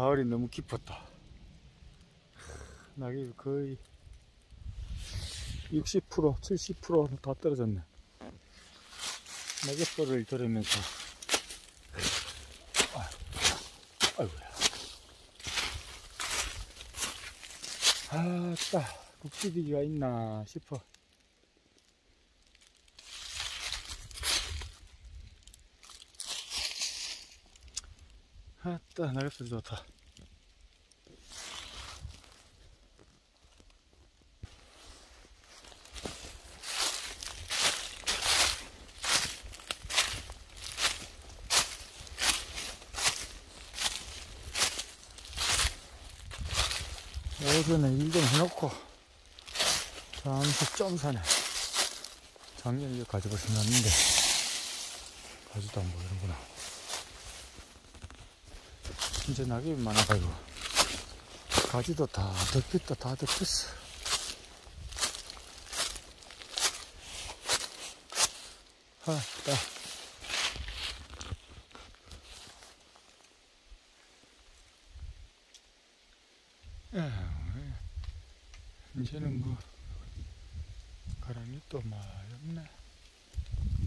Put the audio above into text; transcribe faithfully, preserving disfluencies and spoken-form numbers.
가을이 너무 깊었다. 낙엽이 거의 육십 퍼센트, 칠십 퍼센트 다 떨어졌네. 낙엽벌을 들으면서 아이고야. 아따, 국지디기가 있나 싶어. 아따, 낙엽소리 좋다. 오전에 일 좀 해놓고 잠시 점사네. 작년에 이거 가지고 신났는데 가지도 안 보이는구나. 진짜 낙엽이 많아가지고 가지도 다 덮였다, 다 덮였어. 아따. 이제는 뭐 가랑이 또 많이 없네.